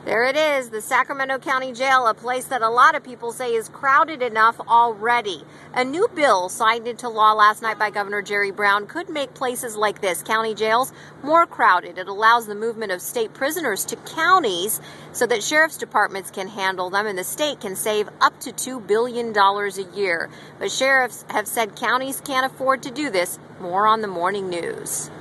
There it is, the Sacramento County Jail, a place that a lot of people say is crowded enough already. A new bill signed into law last night by Governor Jerry Brown could make places like this, county jails, more crowded. It allows the movement of state prisoners to counties so that sheriff's departments can handle them and the state can save up to $2 billion a year. But sheriffs have said counties can't afford to do this. More on the morning news.